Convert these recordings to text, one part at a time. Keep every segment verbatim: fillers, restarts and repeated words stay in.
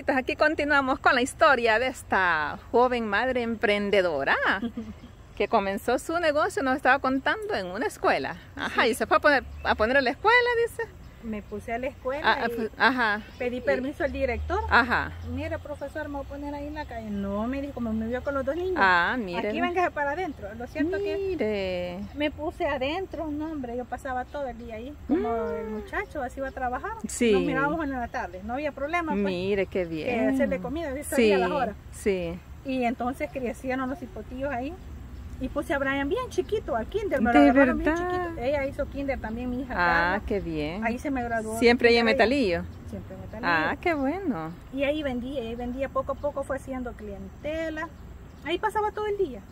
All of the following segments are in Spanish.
amiguitos, aquí continuamos con la historia de esta joven madre emprendedora que comenzó su negocio, nos estaba contando, en una escuela. Ajá, sí. Y se fue a poner a poner a la escuela, dice. Me puse a la escuela Ah, y ajá. pedí permiso al director. Ajá. Mire, profesor, me voy a poner ahí en la calle. No, me dijo, como me vio con los dos niños. Ah, mire. Aquí véngase para adentro. Lo siento mire. que me puse adentro. No, hombre, yo pasaba todo el día ahí. Como mm. el muchacho así iba a trabajar. Sí. Nos mirábamos en la tarde. No había problema. Pues, mire, qué bien. Que hacerle comida, ¿viste? Sí, a las horas. sí. Y entonces crecieron los hipotillos ahí. Y puse a Brian bien chiquito, al kinder, me ¿De lo agarraron verdad? bien chiquito. Ella hizo kinder también, mi hija Ah, Carla. qué bien. Ahí se me graduó. ¿Siempre ahí en Metalillo? Siempre en Metalillo. Ah, qué bueno. Y ahí vendía, ahí vendía poco a poco, fue haciendo clientela. Ahí pasaba todo el día.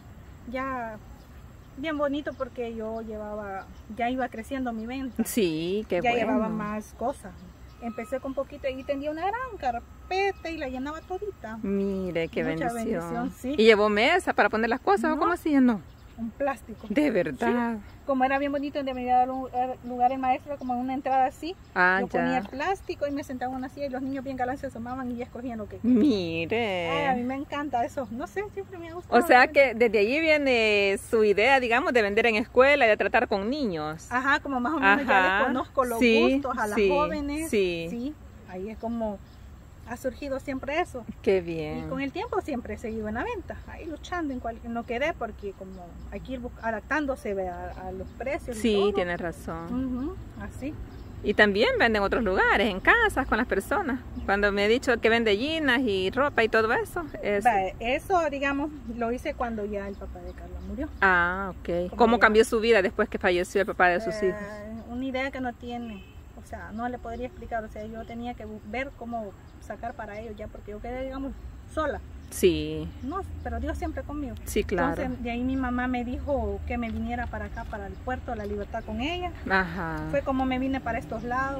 Ya bien bonito porque yo llevaba, ya iba creciendo mi venta. Sí, qué ya bueno. Ya llevaba más cosas. Empecé con poquito y tenía una gran carpeta y la llenaba todita. Mire, qué Mucha bendición. bendición, sí. ¿Y llevó mesa para poner las cosas No. o cómo hacía? No. Un plástico. De verdad. Sí. Como era bien bonito, donde me iba a dar un lugar el maestro, como en una entrada así. Ah, yo ya. ponía el plástico y me sentaba en una silla y los niños bien galantes se asomaban y ya escogían lo que querían. Mire. Ay, a mí me encanta eso. No sé, siempre me ha gustado. O sea que desde allí viene su idea, digamos, de vender en escuela y de tratar con niños. Ajá, como más o menos Ajá. ya les conozco los Sí, gustos a las sí, jóvenes. sí. Sí, ahí es como ha surgido siempre eso. Qué Y bien. con el tiempo siempre he seguido en la venta, ahí luchando en cualquier, no quedé porque como hay que ir adaptándose a, a los precios. Sí, y todo. tienes razón. Uh-huh, así. Y también venden en otros lugares, en casas, con las personas. Cuando me he dicho que vende jeans y ropa y todo eso. Es... Va, eso, digamos, lo hice cuando ya el papá de Carla murió. Ah, ok. Como ¿Cómo ya... cambió su vida después que falleció el papá de sus eh, hijos? Una idea que no tiene, o sea, no le podría explicar. O sea, yo tenía que ver cómo sacar para ellos ya, porque yo quedé, digamos, sola. Sí. No, pero Dios siempre conmigo. Sí, claro. Entonces, de ahí mi mamá me dijo que me viniera para acá, para el puerto de la Libertad con ella. Ajá. Fue como me vine para estos lados.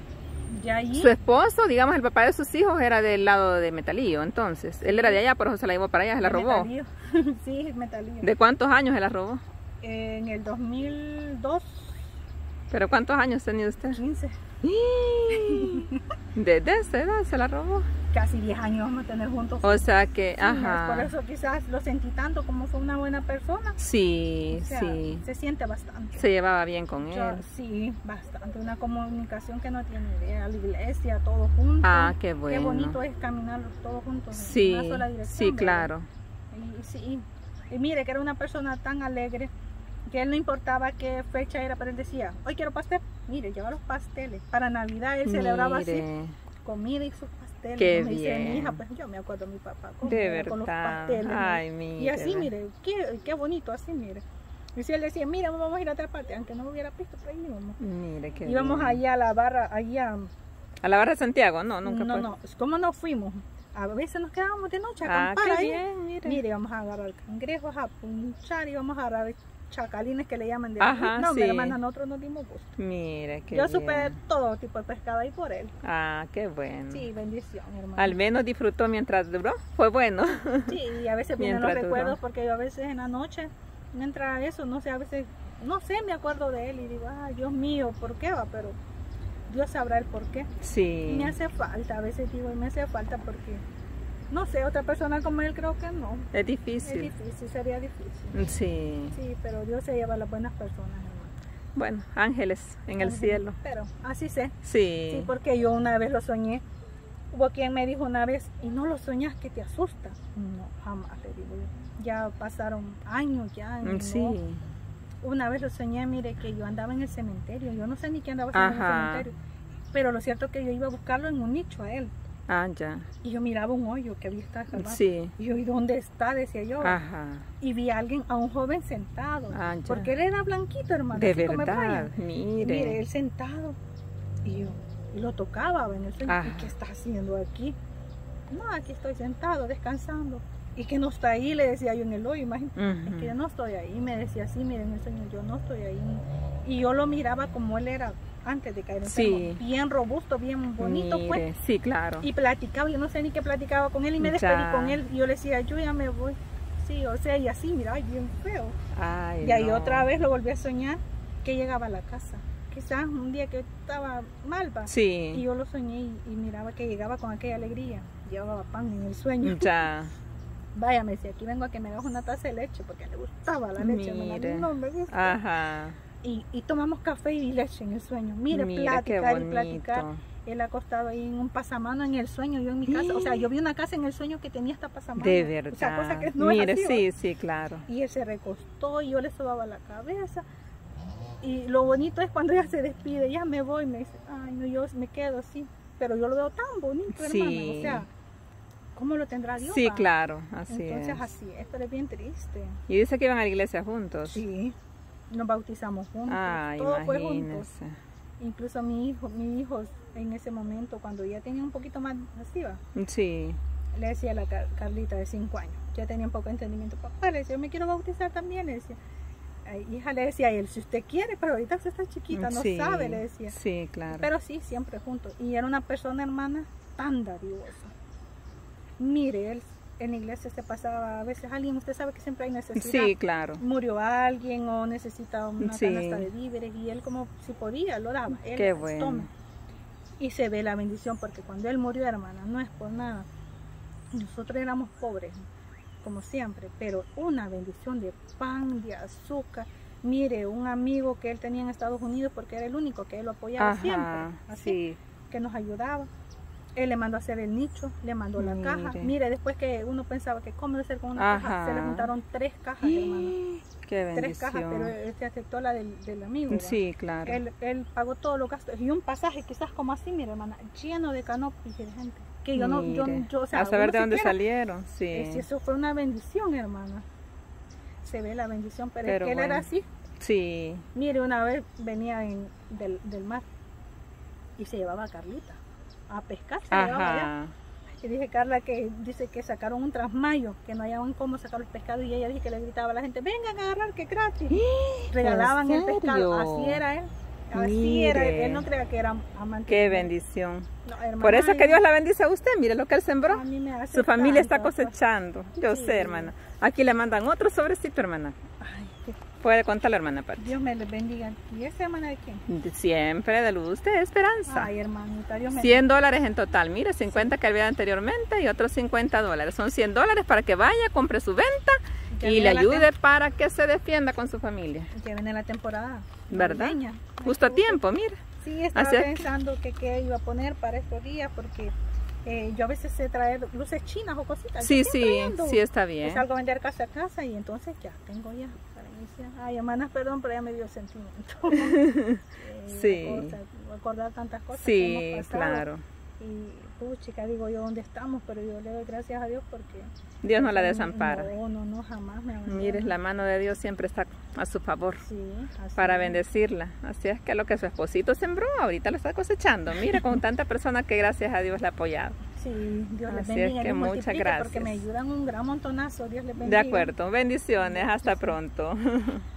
Y allí... Su esposo, digamos, el papá de sus hijos era del lado de Metalillo, entonces. Él era de allá, por eso se la llevó para allá, se la robó. Metalillo. Sí, Metalillo. ¿De cuántos años se la robó? Eh, en el dos mil dos. ¿Pero cuántos años tenía usted? quince. Desde esa edad se la robó. Casi diez años vamos a tener juntos. O sea que, Sí, ajá. por eso quizás lo sentí tanto, como fue una buena persona. Sí, O sea, sí. se siente bastante. Se llevaba bien con Yo, él. sí, bastante. Una comunicación que no tiene idea. La iglesia, todo junto. Ah, qué bueno. Qué bonito es caminar todos juntos Sí, en una sola dirección. sí, ¿verdad? claro. Y, sí, y mire que era una persona tan alegre que él no importaba qué fecha era, pero él decía, hoy quiero pastel. Mire, lleva los pasteles. Para Navidad él celebraba así, comida y sus pasteles. Qué me dice bien. mi hija, pues yo me acuerdo de mi papá con, De verdad. con los pasteles. Ay, mire. Y así, mire, qué, qué bonito, así, mire. Y si él decía, mira, vamos a ir a otra parte, aunque no me hubiera visto, pero ahí íbamos. Mire, qué Íbamos bien. allá a la barra, allá. ¿A la barra de Santiago? No, nunca No, fue. no, ¿cómo nos fuimos? A veces nos quedábamos de noche a Ah, acampar qué ahí. bien, mire. Mire, vamos a agarrar cangrejos, a punchar y vamos a agarrar chacalines que le llaman de Ajá, no, sí. mi hermana, nosotros nos dimos gusto. Mire, qué Yo bien. supe todo tipo de pescado ahí por él. Ah, qué bueno. Sí, bendición, hermano. Al menos disfrutó mientras duró. Fue bueno. Sí, y a veces vienen los Mientras duró. recuerdos porque yo a veces en la noche, mientras eso, no sé, a veces, no sé, me acuerdo de él y digo, ay, Dios mío, ¿por qué va? Pero Dios sabrá el por qué. Sí. Me hace falta, a veces digo, me hace falta porque, no sé, otra persona como él creo que no. Es difícil. Es difícil, sería difícil. Sí. Sí, pero Dios se lleva a las buenas personas, hermano. Bueno, ángeles en el Ángeles, cielo. Pero así sé. Sí. Sí, porque yo una vez lo soñé. Hubo quien me dijo una vez, y no lo soñas que te asusta. No, jamás le digo yo. Ya pasaron años ya. No. Sí. Una vez lo soñé, mire, que yo andaba en el cementerio. Yo no sé ni qué andaba haciendo en el Ajá. cementerio. Pero lo cierto es que yo iba a buscarlo en un nicho a él. Ah, ya. Y yo miraba un hoyo que había estado acabado. Sí. Y yo, ¿y dónde está? Decía yo. Ajá. Y vi a alguien, a un joven sentado. Ah, ya. Porque él era blanquito, hermano. De así como el verdad. Brian. Mire. Mire, él sentado. Y yo, y lo tocaba en el sueño. Ah. ¿Y qué está haciendo aquí? No, aquí estoy sentado, descansando. Y que no está ahí, le decía yo en el hoyo, imagínate. Uh-huh. Es que yo no estoy ahí. Me decía así, mire, en el sueño, yo no estoy ahí. Y yo lo miraba como él era antes de caer enfermo. Sí. Bien robusto, bien bonito, Mire. pues. Sí, claro. Y platicaba, yo no sé ni qué platicaba con él. Y me despedí Ya. con él. Y yo le decía, yo ya me voy. Sí, o sea, y así, mira, ay, bien feo. Ay, Y ahí no. otra vez lo volví a soñar que llegaba a la casa. Quizás un día que estaba mal, va. Sí. Y yo lo soñé y, y miraba que llegaba con aquella alegría. llevaba pan en el sueño. Ya. Vaya, me decía, aquí vengo a que me hagas una taza de leche, porque le gustaba la leche. Mire. No me gusta. Ajá. Y, y tomamos café y leche en el sueño. Mire, Mire, platicar qué y platicar. Él acostado ahí en un pasamano en el sueño, yo en mi casa. O sea, yo vi una casa en el sueño que tenía esta pasamano. De verdad. O sea, cosa que no Mire, es así, sí, ¿va? sí, claro. Y él se recostó y yo le sobaba la cabeza. Y lo bonito es cuando ella se despide, ya me voy, me dice, ay, no, yo me quedo así. Pero yo lo veo tan bonito, Sí. hermana. O sea, ¿cómo lo tendrá Dios? Sí, va? claro, así Entonces es. así es, pero es bien triste. Y dice que iban a la iglesia juntos. Sí, nos bautizamos juntos, Ah, todo fue juntos. imagínese. Incluso mi hijo, mi hijo en ese momento, cuando ya tenía un poquito más así, va, Sí. le decía a la Car- Carlita de cinco años, ya tenía un poco de entendimiento, papá, le decía, yo me quiero bautizar también, le decía. Ay, hija le decía a él, si usted quiere, pero ahorita usted está chiquita, no Sí, sabe, le decía. Sí, claro. Pero sí, siempre juntos. Y era una persona, hermana, tan dadivosa. Mire, él en la iglesia se pasaba a veces alguien, usted sabe que siempre hay necesidad. Sí, claro. Murió alguien o necesita una Sí. canasta de víveres y él como si podía, lo daba. Él, Qué pues, bueno. tome. Y se ve la bendición porque cuando él murió, hermana, no es por nada. Nosotros éramos pobres, como siempre, pero una bendición de pan, de azúcar. Mire, un amigo que él tenía en Estados Unidos porque era el único que él lo apoyaba Ajá, siempre, así, sí. que nos ayudaba. Él le mandó a hacer el nicho, le mandó la Mire. caja. Mire, después que uno pensaba que cómo hacer con una Ajá. caja, se le juntaron tres cajas, hermano. Qué bendición. Tres cajas, pero él se aceptó la del, del amigo. ¿va? Sí, claro. Él, él pagó todos los gastos y un pasaje quizás como así, mira, hermana, lleno de canopis de gente. Que yo no, yo, Mire, yo, o sea, a saber uno de dónde siquiera- salieron, sí. eh, si eso fue una bendición, hermana. Se ve la bendición, pero, Pero es que él era bueno. así. Sí. Mire, una vez venía en, del, del mar y se llevaba a Carlita a pescar. Se llevaba allá. Ajá. Y dije, Carla, que dice que sacaron un trasmayo, que no hallaban cómo sacar los pescados. Y ella dice que le gritaba a la gente, vengan a agarrar, que gratis. Regalaban el pescado. serio? Así era él. Así era él. Mire. Él no creía que era amante. Qué de- bendición. No, hermana, Por eso ay, que Dios la bendice a usted. Mire lo que él sembró. a mí me hace Su familia está tantas cosas. cosechando. Yo Sí. sé, hermana. Aquí le mandan otro sobrecito, hermana. Ay, que Puede contarle, hermana Pati. Dios me les bendiga. ¿Y esa hermana de quién? Siempre de luz de esperanza. Ay, hermanita, Dios me cien dólares en total. Mire, cincuenta que había anteriormente y otros cincuenta dólares. Son cien dólares para que vaya, compre su venta Ya y viene le la ayude para que se defienda con su familia. Ya viene la temporada. ¿Verdad? navideña. Ay, Justo a justo. tiempo, mire. Sí, estaba Así es que- pensando que qué iba a poner para estos días porque eh, yo a veces sé traer luces chinas o cositas. Sí, Yo sí, siempre ando. sí está Y bien. salgo a vender casa a casa y entonces ya tengo ya para iniciar. Ay, hermanas, perdón, pero ya me dio sentimiento. Eh, Sí. la cosa, acordar tantas cosas que Sí, hemos pasado. claro. Y puchica, digo yo, ¿dónde estamos? Pero yo le doy gracias a Dios porque... Dios no la no- desampara. No, no, no, jamás me abandona. Mire, la mano de Dios siempre está a su favor Sí, así para es. bendecirla. Así es que lo que su esposito sembró, ahorita lo está cosechando. Mire, con tanta persona que gracias a Dios le ha apoyado. Sí, Dios les Así es bendiga. que les muchas multiplique gracias. Porque me ayudan un gran montonazo. Dios les De bendiga. acuerdo, bendiciones, hasta Sí. pronto.